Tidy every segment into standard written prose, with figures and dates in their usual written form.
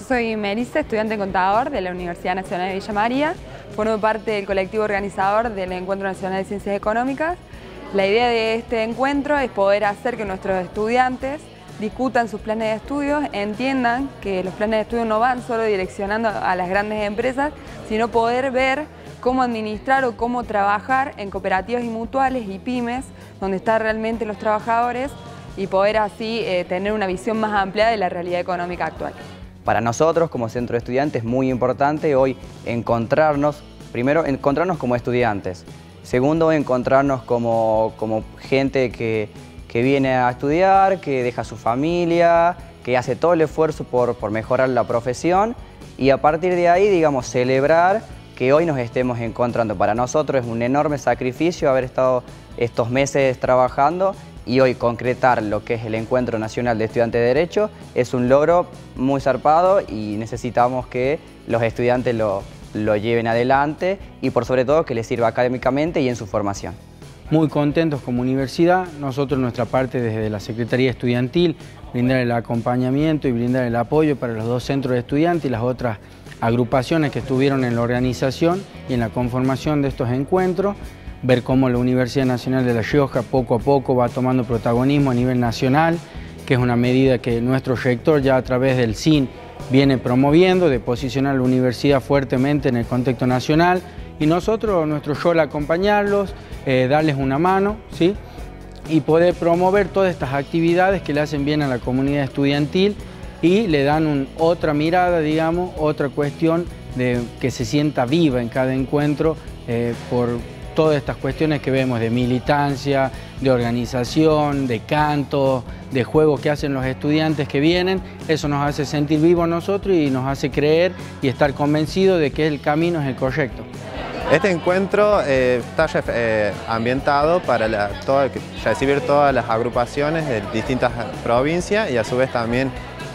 Yo soy Melissa, estudiante contador de la Universidad Nacional de Villa María. Formo parte del colectivo organizador del Encuentro Nacional de Ciencias Económicas. La idea de este encuentro es poder hacer que nuestros estudiantes discutan sus planes de estudios, entiendan que los planes de estudio no van solo direccionando a las grandes empresas, sino poder ver cómo administrar o cómo trabajar en cooperativas y mutuales y pymes, donde están realmente los trabajadores, y poder así tener una visión más amplia de la realidad económica actual. Para nosotros, como centro de estudiantes, es muy importante hoy encontrarnos, primero, encontrarnos como estudiantes. Segundo, encontrarnos como gente que viene a estudiar, que deja su familia, que hace todo el esfuerzo por mejorar la profesión, y a partir de ahí, digamos, celebrar que hoy nos estemos encontrando. Para nosotros es un enorme sacrificio haber estado estos meses trabajando, y hoy concretar lo que es el Encuentro Nacional de Estudiantes de Derecho es un logro muy zarpado, y necesitamos que los estudiantes lo lleven adelante y por sobre todo que les sirva académicamente y en su formación. Muy contentos como universidad, nosotros nuestra parte desde la Secretaría Estudiantil, brindar el acompañamiento y brindar el apoyo para los dos centros de estudiantes y las otras agrupaciones que estuvieron en la organización y en la conformación de estos encuentros, ver cómo la Universidad Nacional de La Rioja poco a poco va tomando protagonismo a nivel nacional, que es una medida que nuestro rector ya a través del CIN viene promoviendo, de posicionar a la universidad fuertemente en el contexto nacional, y nosotros, nuestro rol, acompañarlos, darles una mano, ¿sí? Y poder promover todas estas actividades que le hacen bien a la comunidad estudiantil y le dan otra mirada, digamos, otra cuestión de que se sienta viva en cada encuentro por todas estas cuestiones que vemos de militancia, de organización, de canto, de juegos que hacen los estudiantes que vienen. Eso nos hace sentir vivos nosotros y nos hace creer y estar convencidos de que el camino es el correcto. Este encuentro está ambientado para recibir todas las agrupaciones de distintas provincias y a su vez también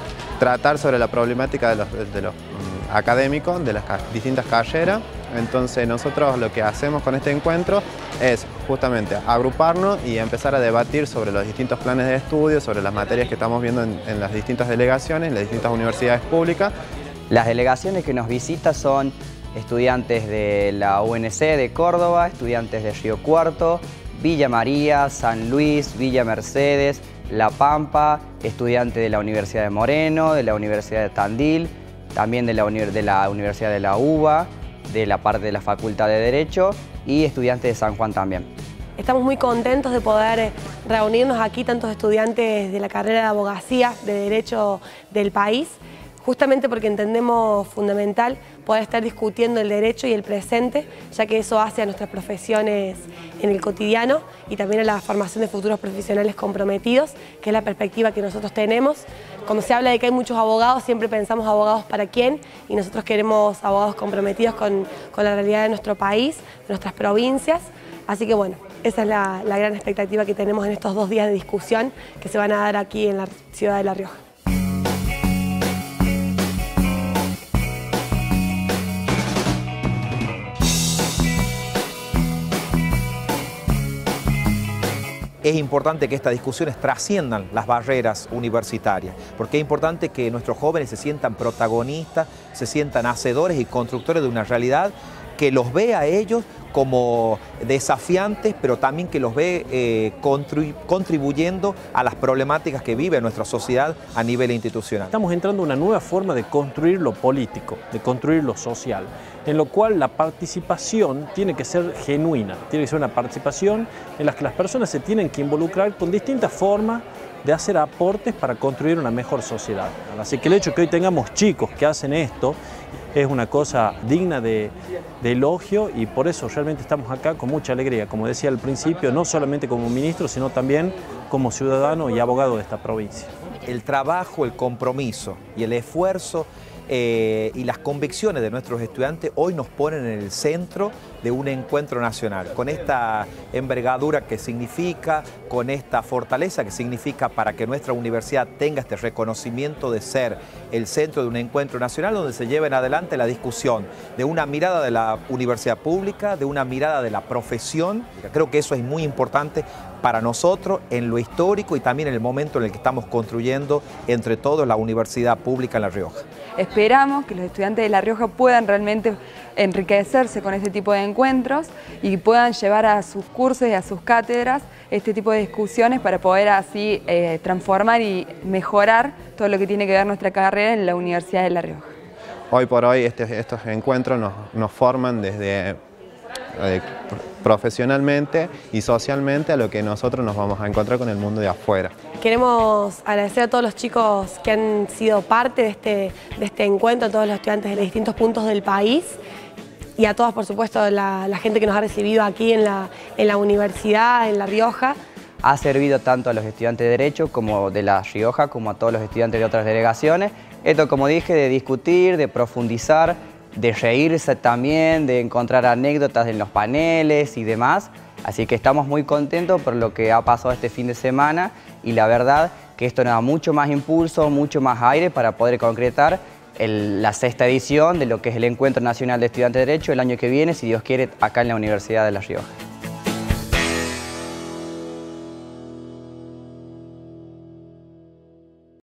tratar sobre la problemática de los académicos de las distintas carreras. Entonces nosotros lo que hacemos con este encuentro es justamente agruparnos y empezar a debatir sobre los distintos planes de estudio, sobre las materias que estamos viendo en las distintas delegaciones, en las distintas universidades públicas. Las delegaciones que nos visitan son estudiantes de la UNC de Córdoba, estudiantes de Río Cuarto, Villa María, San Luis, Villa Mercedes, La Pampa, estudiantes de la Universidad de Moreno, de la Universidad de Tandil, también de la Universidad de la UBA, de la parte de la Facultad de Derecho, y estudiantes de San Juan también. Estamos muy contentos de poder reunirnos aquí, tantos estudiantes de la carrera de abogacía, de Derecho del país, justamente porque entendemos fundamental poder estar discutiendo el derecho y el presente, ya que eso hace a nuestras profesiones en el cotidiano y también a la formación de futuros profesionales comprometidos, que es la perspectiva que nosotros tenemos. Cuando se habla de que hay muchos abogados, siempre pensamos abogados para quién, y nosotros queremos abogados comprometidos con la realidad de nuestro país, de nuestras provincias. Así que bueno, esa es la gran expectativa que tenemos en estos 2 días de discusión que se van a dar aquí en la ciudad de La Rioja. Es importante que estas discusiones trasciendan las barreras universitarias, porque es importante que nuestros jóvenes se sientan protagonistas, se sientan hacedores y constructores de una realidad que los ve a ellos como desafiantes, pero también que los ve contribuyendo a las problemáticas que vive nuestra sociedad a nivel institucional. Estamos entrando en una nueva forma de construir lo político, de construir lo social, en lo cual la participación tiene que ser genuina, tiene que ser una participación en la que las personas se tienen que involucrar con distintas formas de hacer aportes para construir una mejor sociedad. Así que el hecho de que hoy tengamos chicos que hacen esto es una cosa digna de elogio, y por eso realmente estamos acá con mucha alegría, como decía al principio, no solamente como ministro, sino también como ciudadano y abogado de esta provincia. El trabajo, el compromiso y el esfuerzo y las convicciones de nuestros estudiantes hoy nos ponen en el centro de un encuentro nacional, con esta envergadura que significa, con esta fortaleza que significa para que nuestra universidad tenga este reconocimiento de ser el centro de un encuentro nacional donde se lleven adelante la discusión de una mirada de la universidad pública, de una mirada de la profesión. Creo que eso es muy importante para nosotros en lo histórico y también en el momento en el que estamos construyendo entre todos la universidad pública en La Rioja. Esperamos que los estudiantes de La Rioja puedan realmente enriquecerse con este tipo de encuentros y puedan llevar a sus cursos y a sus cátedras este tipo de discusiones para poder así transformar y mejorar todo lo que tiene que ver nuestra carrera en la Universidad de La Rioja. Hoy por hoy estos encuentros nos forman desde profesionalmente y socialmente a lo que nosotros nos vamos a encontrar con el mundo de afuera. Queremos agradecer a todos los chicos que han sido parte de este encuentro, a todos los estudiantes de los distintos puntos del país y a todos, por supuesto, la gente que nos ha recibido aquí en la universidad, en La Rioja. Ha servido tanto a los estudiantes de Derecho como de La Rioja, como a todos los estudiantes de otras delegaciones. Esto, como dije, de discutir, de profundizar, de reírse también, de encontrar anécdotas en los paneles y demás. Así que estamos muy contentos por lo que ha pasado este fin de semana y la verdad que esto nos da mucho más impulso, mucho más aire para poder concretar la 6ª edición de lo que es el Encuentro Nacional de Estudiantes de Derecho el año que viene, si Dios quiere, acá en la Universidad de La Rioja.